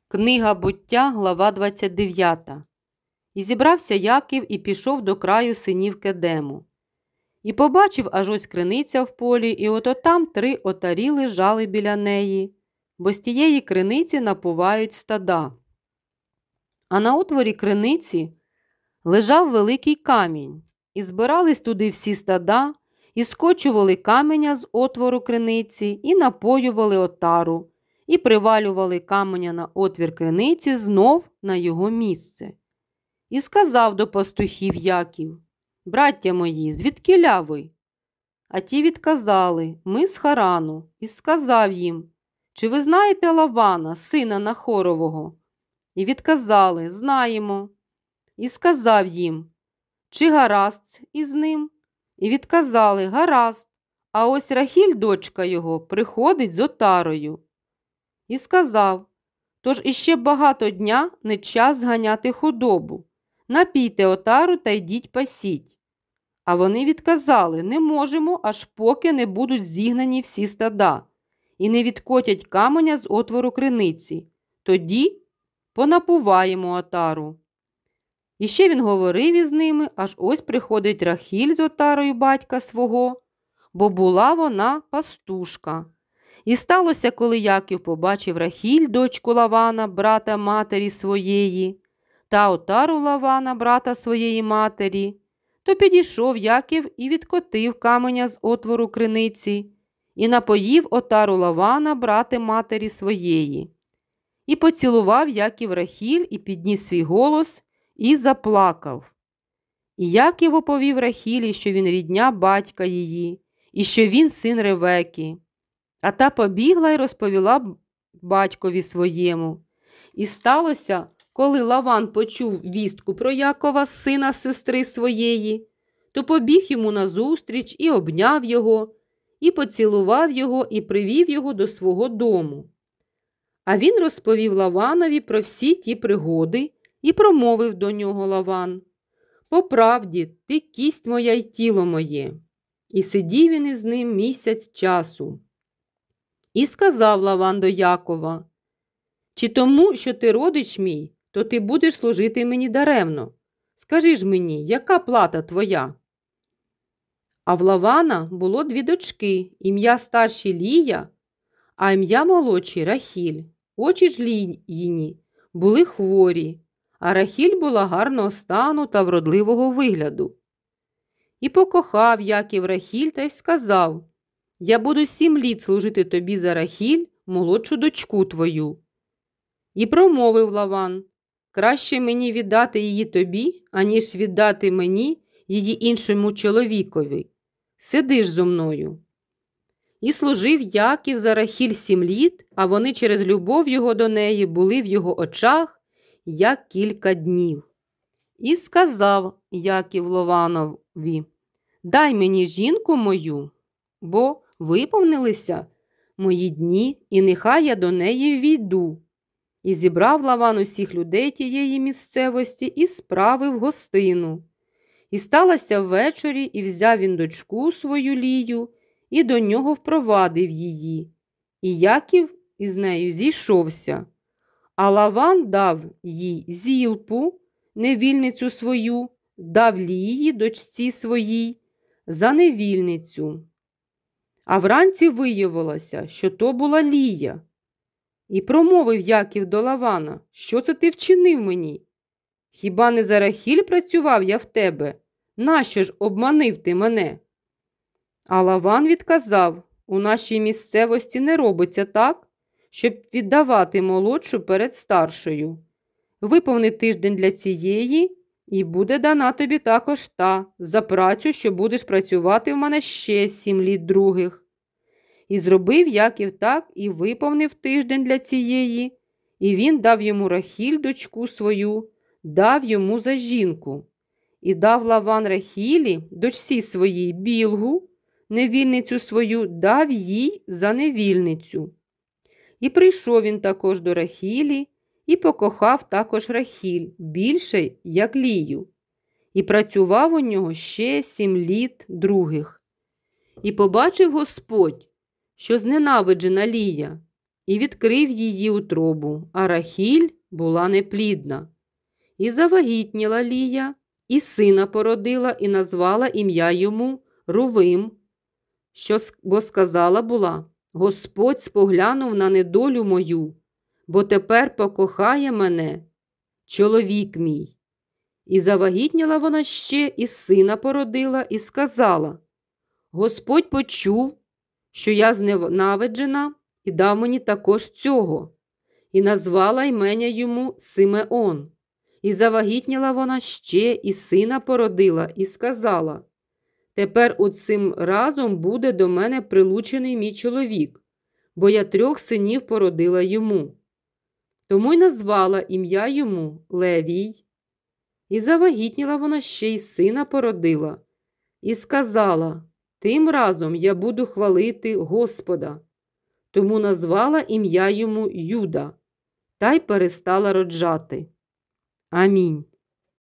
Книга Буття, глава 29. І зібрався Яків і пішов до краю синів Кедему. І побачив аж ось криниця в полі, і ото там 3 отарі лежали біля неї, бо з тієї криниці напувають стада. А на отворі криниці лежав великий камінь, і збирались туди всі стада, і скочували каменя з отвору криниці, і напоювали отару, і привалювали каменя на отвір криниці знов на його місце. І сказав до пастухів Яків: «Браття мої, звідкіля ви?» А ті відказали: «Ми з Харану». І сказав їм: «Чи ви знаєте Лавана, сина Нахорового?» І відказали: «Знаємо». І сказав їм: «Чи гаразд із ним?» І відказали: «Гаразд, а ось Рахіль, дочка його, приходить з отарою». І сказав: «Тож іще багато дня не час зганяти худобу. Напійте отару та йдіть пасіть». А вони відказали: «Не можемо, аж поки не будуть зігнані всі стада, і не відкотять каменя з отвору криниці. Тоді понапуваємо отару». І ще він говорив із ними, аж ось приходить Рахіль з отарою батька свого, бо була вона пастушка. І сталося, коли Яків побачив Рахіль, дочку Лавана, брата матері своєї, та отару Лавана, брата своєї матері, то підійшов Яків і відкотив каменя з отвору криниці, і напоїв отару Лавана, брата матері своєї. І поцілував Яків Рахіль, і підніс свій голос, і заплакав. І Яків оповів Рахілі, що він рідня батька її, і що він син Ревеки. А та побігла й розповіла батькові своєму. І сталося, коли Лаван почув вістку про Якова, сина сестри своєї, то побіг йому назустріч і обняв його, і поцілував його, і привів його до свого дому. А він розповів Лаванові про всі ті пригоди, і промовив до нього Лаван: «По правді, ти кість моя й тіло моє». І сидів він із ним місяць часу. І сказав Лаван до Якова: «Чи тому, що ти родич мій, то ти будеш служити мені даремно? Скажи ж мені, яка плата твоя?» А в Лавана було 2 дочки, ім'я старшій Лія, а ім'я молодшій Рахіль. Очі ж Ліїні були хворі, а Рахіль була гарного стану та вродливого вигляду. І покохав Яків Рахіль та й сказав: «Я буду 7 літ служити тобі за Рахіль, молодшу дочку твою». І промовив Лаван: «Краще мені віддати її тобі, аніж віддати мені її іншому чоловікові. Сиди ж зо мною». І служив Яків за Рахіль 7 літ, а вони через любов його до неї були в його очах, як кілька днів. І сказав Яків Лаванові: «Дай мені жінку мою, бо виповнилися мої дні, і нехай я до неї ввійду». І зібрав Лаван усіх людей тієї місцевості і справив гостину. І сталося ввечері, і взяв він дочку свою Лію, і до нього впровадив її. І Яків із нею зійшовся. А Лаван дав їй Зілпу, невільницю свою, дав Лії, дочці своїй, за невільницю. А вранці виявилося, що то була Лія. І промовив Яків до Лавана: «Що це ти вчинив мені? Хіба не за Рахіль працював я в тебе? Нащо ж обманив ти мене?» А Лаван відказав: «У нашій місцевості не робиться так, щоб віддавати молодшу перед старшою. Виповни тиждень для цієї, і буде дана тобі також та за працю, що будеш працювати в мене ще 7 літ других». І зробив Яків так, і виповнив тиждень для цієї, і він дав йому Рахіль, дочку свою, дав йому за жінку. І дав Лаван Рахілі, дочці своїй, Білгу, невільницю свою, дав їй за невільницю. І прийшов він також до Рахілі, і покохав також Рахіль більше, як Лію. І працював у нього ще 7 літ других. І побачив Господь, що зненавиджена Лія, і відкрив її утробу, а Рахіль була неплідна. І завагітніла Лія, і сина породила, і назвала ім'я йому Рувим, бо сказала була: Господь споглянув на недолю мою, бо тепер покохає мене чоловік мій. І завагітніла вона ще, і сина породила, і сказала: Господь почув, що я зненавиджена, і дав мені також цього, і назвала імення йому Симеон. І завагітніла вона ще, і сина породила, і сказала: Тепер оцим разом буде до мене прилучений мій чоловік, бо я 3 синів породила йому. Тому й назвала ім'я йому Левій. І завагітніла вона ще й сина породила, і сказала: Тим разом я буду хвалити Господа. Тому назвала ім'я йому Юда, та й перестала роджати. Амінь.